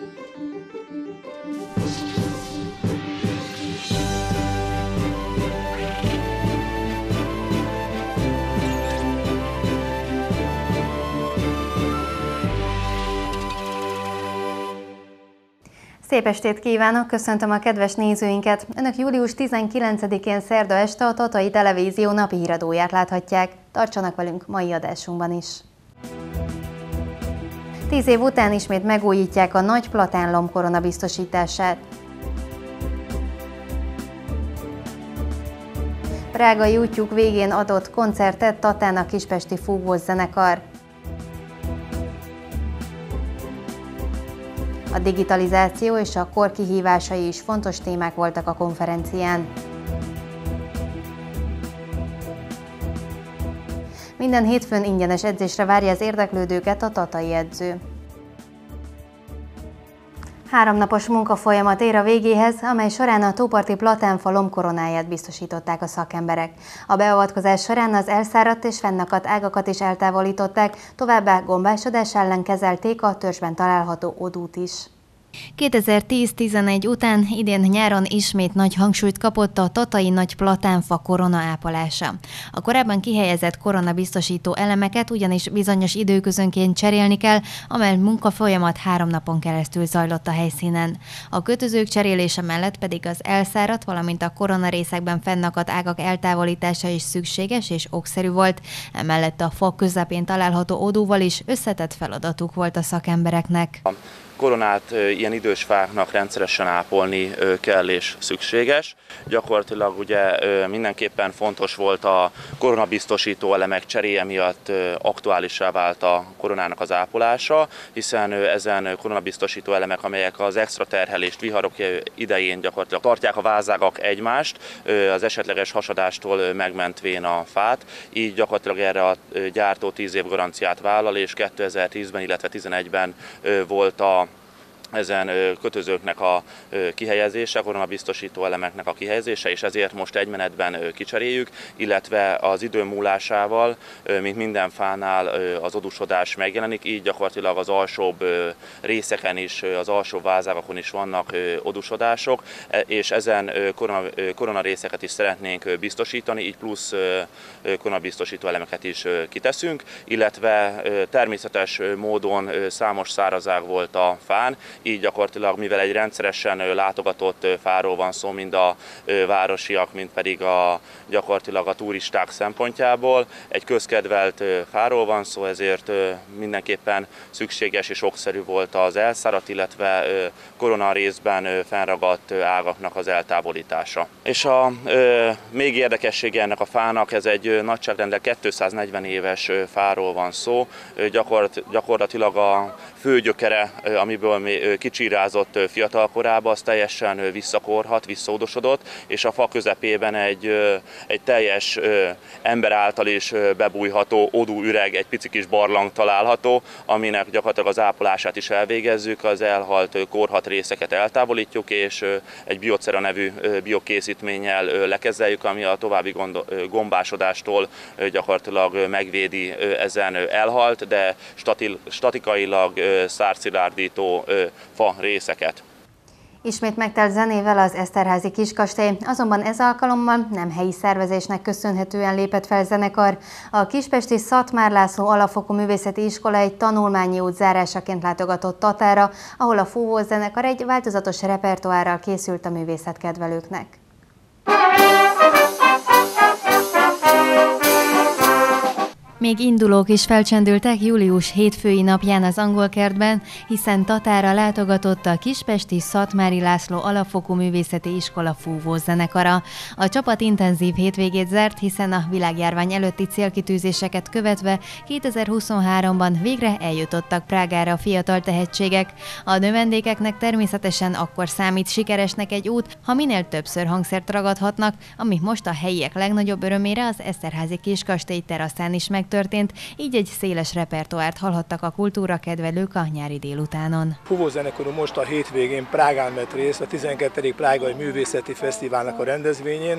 Szép estét kívánok, köszöntöm a kedves nézőinket! Önök július 19-én szerda este a Tatai Televízió napi híradóját láthatják. Tartsanak velünk mai adásunkban is! 10 év után ismét megújítják a nagy platánlomb koronabiztosítását. Prágai útjuk végén adott koncertet Tatán a kispesti Fúvós zenekar. A digitalizáció és a kor kihívásai is fontos témák voltak a konferencián. Minden hétfőn ingyenes edzésre várja az érdeklődőket a tatai edző. 3 napos munkafolyamat ér a végéhez, amely során a tóparti platánfa lombkoronáját biztosították a szakemberek. A beavatkozás során az elszáradt és fennakadt ágakat is eltávolították, továbbá gombásodás ellen kezelték a törzsben található odút is. 2010-11 után idén nyáron ismét nagy hangsúlyt kapott a tatai nagy platánfa korona ápolása. A korábban kihelyezett koronabiztosító elemeket ugyanis bizonyos időközönként cserélni kell, amely munkafolyamat 3 napon keresztül zajlott a helyszínen. A kötözők cserélése mellett pedig az elszáradt, valamint a koronarészekben fennakadt ágak eltávolítása is szükséges és okszerű volt. Emellett a fa közepén található odúval is összetett feladatuk volt a szakembereknek. Koronát ilyen idős fáknak rendszeresen ápolni kell és szükséges. Gyakorlatilag ugye mindenképpen fontos volt a koronabiztosító elemek cseréje miatt aktuálissá vált a koronának az ápolása, hiszen ezen koronabiztosító elemek, amelyek az extra terhelést, viharok idején gyakorlatilag tartják a vázágak egymást, az esetleges hasadástól megmentvén a fát, így gyakorlatilag erre a gyártó 10 év garanciát vállal, és 2010-ben, illetve 2011-ben volt ezen kötözőknek a kihelyezése, koronabiztosító elemeknek a kihelyezése, és ezért most egy menetben kicseréljük, illetve az idő múlásával, mint minden fánál az odúsodás megjelenik, így gyakorlatilag az alsóbb részeken is, az alsóbb vázágakon is vannak odúsodások, és ezen koronarészeket is szeretnénk biztosítani, így plusz koronabiztosító elemeket is kiteszünk, illetve természetes módon számos szárazág volt a fán, így gyakorlatilag, mivel egy rendszeresen látogatott fáról van szó, mind a városiak, mind pedig gyakorlatilag a turisták szempontjából, egy közkedvelt fáról van szó, ezért mindenképpen szükséges és okszerű volt az elszáradt, illetve koronarészben fennragadt ágaknak az eltávolítása. És a még érdekessége ennek a fának, ez egy nagyságrendileg 240 éves fáról van szó, gyakorlatilag a főgyökere, amiből kicsírázott fiatal korában, az teljesen visszakorhat, visszaodosodott, és a fa közepében egy teljes ember által is bebújható odúüreg, egy pici kis barlang található, aminek gyakorlatilag az ápolását is elvégezzük, az elhalt korhat részeket eltávolítjuk, és egy biocera nevű biokészítménnyel lekezeljük, ami a további gombásodástól gyakorlatilag megvédi ezen elhalt, de statikailag szárdszilárdító fa részeket. Ismét megtelt zenével az Eszterházy Kiskastély, azonban ez alkalommal nem helyi szervezésnek köszönhetően lépett fel zenekar. A kispesti Szatmár László Alapfokú Művészeti Iskola egy tanulmányi út zárásaként látogatott Tatára, ahol a Fúvós zenekar egy változatos repertoárral készült a művészetkedvelőknek. Még indulók is felcsendültek július hétfői napján az Angolkertben, hiszen Tatára látogatott a kispesti Szatmári László Alapfokú Művészeti Iskola Fúvós zenekara. A csapat intenzív hétvégét zárt, hiszen a világjárvány előtti célkitűzéseket követve 2023-ban végre eljutottak Prágára a fiatal tehetségek. A növendékeknek természetesen akkor számít sikeresnek egy út, ha minél többször hangszert ragadhatnak, ami most a helyiek legnagyobb örömére az Eszterházy Kiskastély teraszán is megtörtént, így egy széles repertoárt hallhattak a kultúrakedvelők a nyári délutánon. Fúvós zenekarunk most a hétvégén Prágán vett részt a 12. Prágai Művészeti Fesztiválnak a rendezvényén,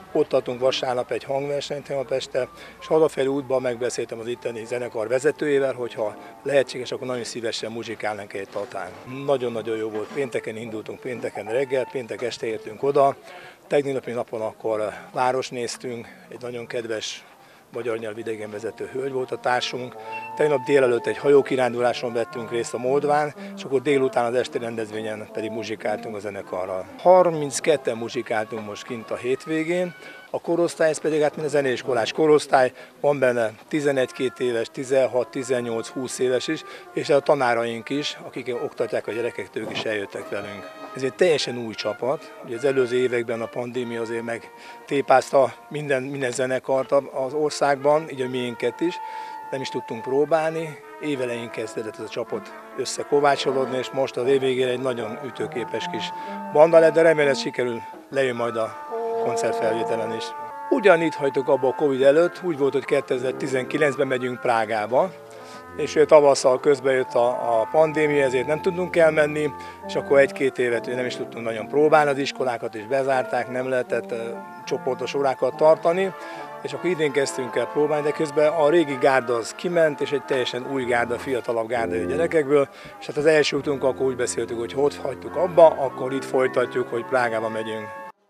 Ott adtunk vasárnap egy hangversenyt tegnap este, és hazafelé útban megbeszéltem az itteni zenekar vezetőjével, hogyha lehetséges, akkor nagyon szívesen muzsikálnánk egy Tatán. Nagyon-nagyon jó volt, pénteken indultunk, pénteken reggel, péntek este értünk oda. Tegnapi napon akkor város néztünk, egy nagyon kedves magyar nyelvű idegenvezető hölgy volt a társunk. Tegnap délelőtt egy hajókiránduláson vettünk részt a Moldván, és akkor délután az esti rendezvényen pedig muzsikáltunk a zenekarral. 32-en muzsikáltunk most kint a hétvégén, a korosztály, ez pedig mint a zeneiskolás korosztály, van benne 11-2 éves, 16, 18, 20 éves is, és a tanáraink is, akik oktatják a gyerekeket, ők is eljöttek velünk. Ez egy teljesen új csapat, ugye az előző években a pandémia azért megtépázta minden zenekart az országban, így a miénket is, nem is tudtunk próbálni, évelején kezdett ez a csapat összekovácsolódni, és most az év végére egy nagyon ütőképes kis banda lett, de remélem sikerül, lejön majd a koncertfelvételen is. Ugyanígy hagytuk abba a Covid előtt, úgy volt, hogy 2019-ben megyünk Prágába, és tavasszal közben jött a pandémia, ezért nem tudtunk elmenni, és akkor 1-2 évet nem is tudtunk nagyon próbálni, az iskolákat is bezárták, nem lehetett csoportos órákat tartani, és akkor idén kezdtünk el próbálni, de közben a régi gárda az kiment, és egy teljesen új gárda, fiatalabb gárda gyerekekből, és hát az első útunk akkor úgy beszéltük, hogy ott hagytuk abba, akkor itt folytatjuk, hogy Prágába megyünk.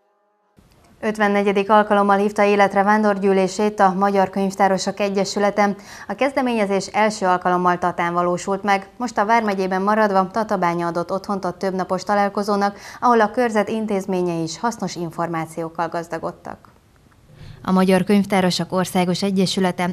54. alkalommal hívta életre vándorgyűlését a Magyar Könyvtárosok Egyesülete. A kezdeményezés első alkalommal Tatán valósult meg. Most a vármegyében maradva Tatabánya adott otthont a többnapos találkozónak, ahol a körzet intézményei is hasznos információkkal gazdagodtak. A Magyar Könyvtárosok Országos Egyesülete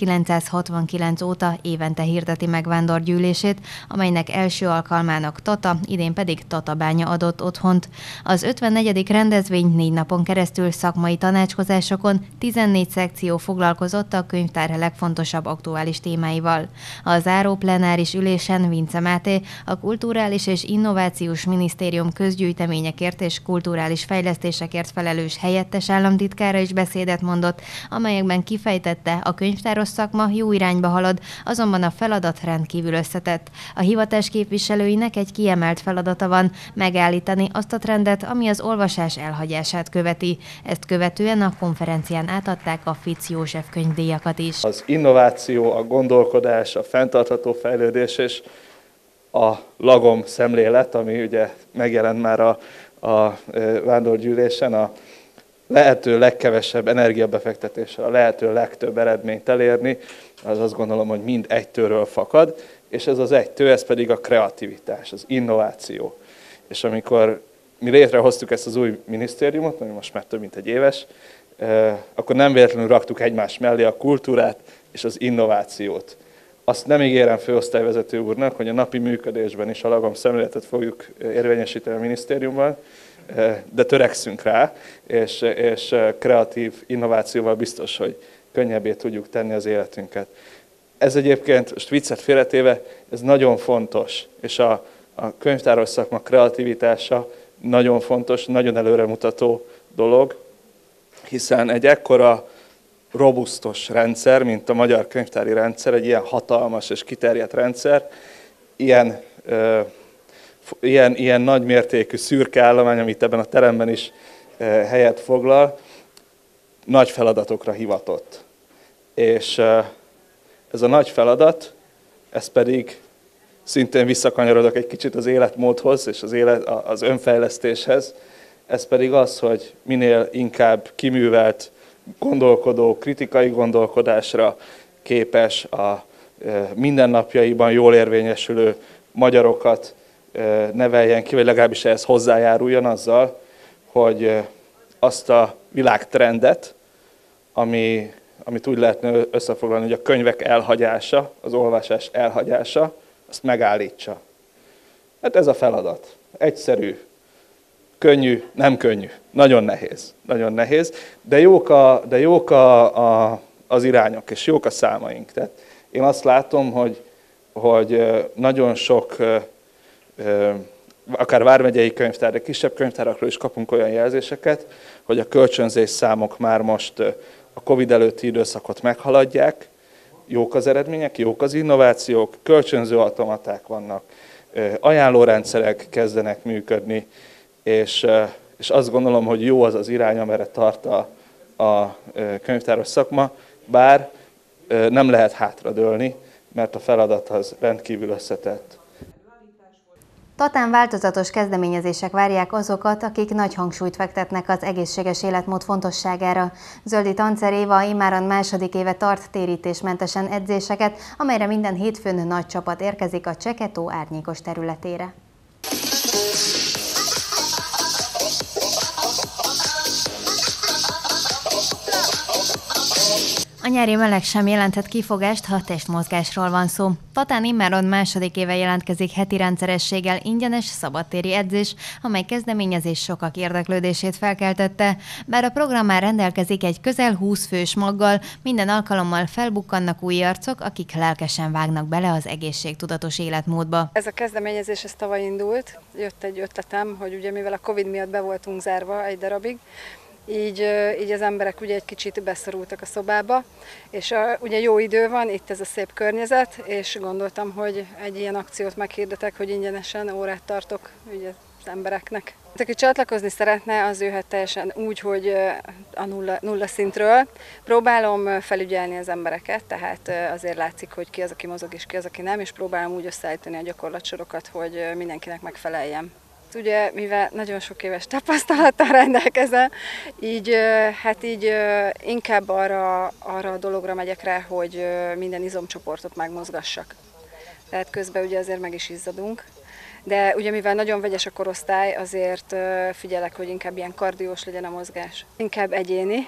1969 óta évente hirdeti meg vándorgyűlését, amelynek első alkalmának Tata, idén pedig Tatabánya adott otthont. Az 54. rendezvény 4 napon keresztül szakmai tanácskozásokon 14 szekció foglalkozott a könyvtár legfontosabb aktuális témáival. A záró plenáris ülésen Vince Máté, a Kulturális és Innovációs Minisztérium közgyűjteményekért és kulturális fejlesztésekért felelős helyettes államtitkára is beszédet mondott, amelyekben kifejtette, a könyvtáros szakma jó irányba halad, azonban a feladat rendkívül összetett. A hivatás képviselőinek egy kiemelt feladata van, megállítani azt a trendet, ami az olvasás elhagyását követi. Ezt követően a konferencián átadták a Fitz József könyvdíjakat is. Az innováció, a gondolkodás, a fenntartható fejlődés és a lagom szemlélet, ami ugye megjelent már a vándorgyűlésen, a lehető legkevesebb energiabefektetéssel, a lehető legtöbb eredményt elérni, az azt gondolom, hogy mind egy tőről fakad, és ez az egy tő, ez pedig a kreativitás, az innováció. És amikor mi létrehoztuk ezt az új minisztériumot, ami most már több mint egy éves, akkor nem véletlenül raktuk egymás mellé a kultúrát és az innovációt. Azt nem ígérem főosztályvezető úrnak, hogy a napi működésben is a lagom szemléletet fogjuk érvényesíteni a minisztériumban, de törekszünk rá, és kreatív innovációval biztos, hogy könnyebbé tudjuk tenni az életünket. Ez egyébként, most viccet félretéve, ez nagyon fontos, és a könyvtáros szakma kreativitása nagyon fontos, nagyon előremutató dolog, hiszen egy ekkora robusztus rendszer, mint a magyar könyvtári rendszer, egy ilyen hatalmas és kiterjedt rendszer, ilyen nagymértékű szürke állomány, amit ebben a teremben is helyet foglal, nagy feladatokra hivatott. És ez a nagy feladat, ez pedig szintén visszakanyarodok egy kicsit az életmódhoz és az önfejlesztéshez, ez pedig az, hogy minél inkább kiművelt, gondolkodó, kritikai gondolkodásra képes, a mindennapjaiban jól érvényesülő magyarokat neveljen ki, vagy legalábbis ehhez hozzájáruljon azzal, hogy azt a világtrendet, amit úgy lehetne összefoglalni, hogy a könyvek elhagyása, az olvasás elhagyása, azt megállítsa. Hát ez a feladat. Egyszerű, könnyű, nem könnyű. Nagyon nehéz. Nagyon nehéz, de jók az irányok, és jók a számaink. Tehát én azt látom, hogy nagyon sok akár vármegyei könyvtár, de kisebb könyvtárakról is kapunk olyan jelzéseket, hogy a kölcsönzés számok már most a Covid előtti időszakot meghaladják, jók az eredmények, jók az innovációk, kölcsönző automaták vannak, ajánlórendszerek kezdenek működni, és azt gondolom, hogy jó az az irány, amerre tart a könyvtáros szakma, bár nem lehet hátradőlni, mert a feladat az rendkívül összetett. Tatán változatos kezdeményezések várják azokat, akik nagy hangsúlyt fektetnek az egészséges életmód fontosságára. Zöldi Tancer Éva immáron második éve tart térítésmentesen edzéseket, amelyre minden hétfőn nagy csapat érkezik a Cseketó árnyékos területére. A nyári meleg sem jelenthet kifogást, ha testmozgásról van szó. Tatán immáron második éve jelentkezik heti rendszerességgel ingyenes szabadtéri edzés, amely kezdeményezés sokak érdeklődését felkeltette. Bár a program már rendelkezik egy közel 20 fős maggal, minden alkalommal felbukkannak új arcok, akik lelkesen vágnak bele az egészségtudatos életmódba. Ez a kezdeményezés ez tavaly indult, jött egy ötletem, hogy ugye mivel a Covid miatt be voltunk zárva egy darabig, így az emberek ugye egy kicsit beszorultak a szobába, és ugye jó idő van, itt ez a szép környezet, és gondoltam, hogy egy ilyen akciót meghirdetek, hogy ingyenesen órát tartok ugye az embereknek. Aki csatlakozni szeretne, az jöhet teljesen úgy, hogy a nulla szintről. Próbálom felügyelni az embereket, tehát azért látszik, hogy ki az, aki mozog és ki az, aki nem, és próbálom úgy összeállítani a gyakorlatsorokat, hogy mindenkinek megfeleljem. Ugye, mivel nagyon sok éves tapasztalattal rendelkezem, így inkább arra a dologra megyek rá, hogy minden izomcsoportot megmozgassak. Tehát közben ugye azért meg is izzadunk. De ugye mivel nagyon vegyes a korosztály, azért figyelek, hogy inkább ilyen kardiós legyen a mozgás. Inkább egyéni.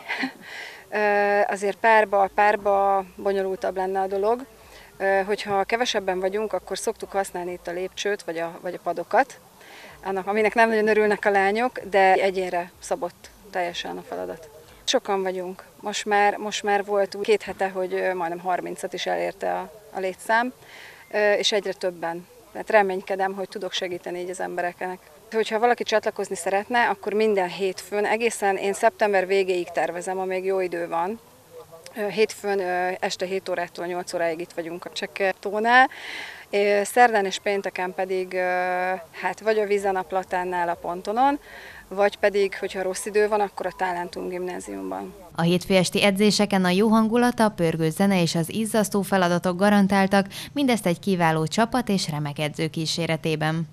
Azért párba bonyolultabb lenne a dolog. Hogyha kevesebben vagyunk, akkor szoktuk használni itt a lépcsőt vagy a padokat, aminek nem nagyon örülnek a lányok, de egyénre szabott teljesen a feladat. Sokan vagyunk. Most már volt 2 hete, hogy majdnem 30-at is elérte a létszám, és egyre többen. Tehát reménykedem, hogy tudok segíteni így az embereknek. Hogyha valaki csatlakozni szeretne, akkor minden hétfőn, egészen én szeptember végéig tervezem, amíg jó idő van. Hétfőn este 7 órától 8 óráig itt vagyunk a Cseketónál. Szerdán és pénteken pedig vagy a Vízen a Platánnál a pontonon, vagy pedig, hogyha rossz idő van, akkor a Talentum gimnáziumban. A hétfő esti edzéseken a jó hangulat, a pörgő zene és az izzasztó feladatok garantáltak, mindezt egy kiváló csapat és remek edző kíséretében.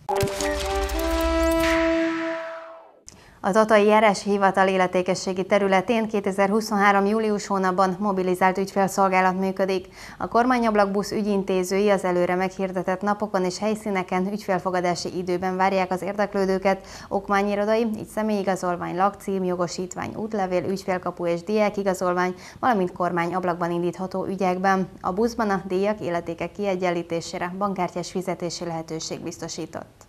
A Tatai Járási Hivatal illetékességi területén 2023. július hónapban mobilizált ügyfélszolgálat működik. A kormányablakbusz ügyintézői az előre meghirdetett napokon és helyszíneken ügyfélfogadási időben várják az érdeklődőket, okmányirodai, így személyigazolvány, lakcím, jogosítvány, útlevél, ügyfélkapu és diákigazolvány, valamint kormányablakban indítható ügyekben. A buszban a díjak, illetékek kiegyenlítésére bankkártyás fizetési lehetőség biztosított.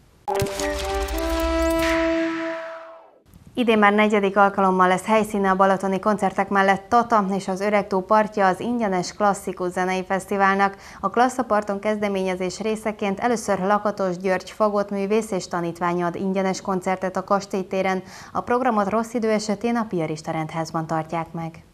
Idén már 4. alkalommal lesz helyszíne a balatoni koncertek mellett Tata és az Öregtó partja az ingyenes klasszikus zenei fesztiválnak. A Klasszaparton kezdeményezés részeként először Lakatos György fagottművész és tanítványa ad ingyenes koncertet a Kastélytéren. A programot rossz idő esetén a Piarista rendházban tartják meg.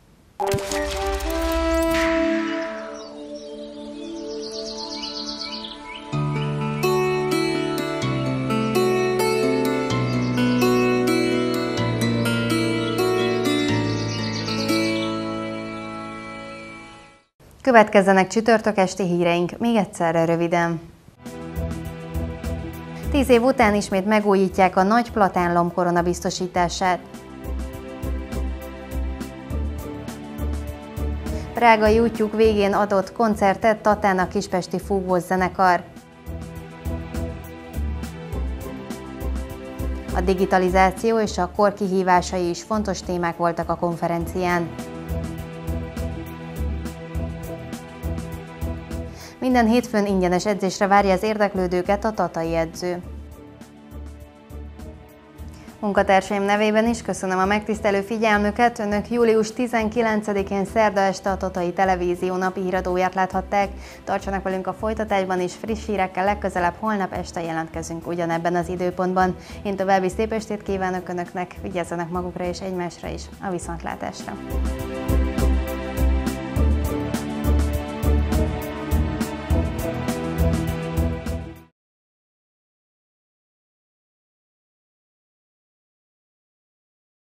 Következzenek csütörtök esti híreink, még egyszerre röviden. 10 év után ismét megújítják a Nagy Platán lombkorona biztosítását. Prágai útjuk végén adott koncertet Tatán a kispesti Fúvós zenekar. A digitalizáció és a kor kihívásai is fontos témák voltak a konferencián. Minden hétfőn ingyenes edzésre várja az érdeklődőket a tatai edző. Munkatársaim nevében is köszönöm a megtisztelő figyelmüket. Önök július 19-én szerda este a Tatai Televízió napi híradóját láthatták. Tartsanak velünk a folytatásban is, friss hírekkel legközelebb holnap este jelentkezünk ugyanebben az időpontban. Én további szép estét kívánok Önöknek, vigyázzanak magukra és egymásra is. A viszontlátásra!